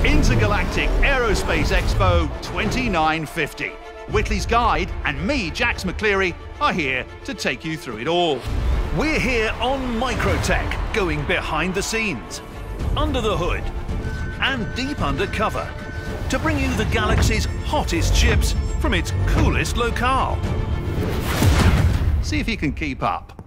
Intergalactic Aerospace Expo 2950. Whitley's Guide and me, Jax McCleary, are here to take you through it all. We're here on Microtech, going behind the scenes, under the hood, and deep undercover, to bring you the galaxy's hottest ships from its coolest locale. See if you can keep up.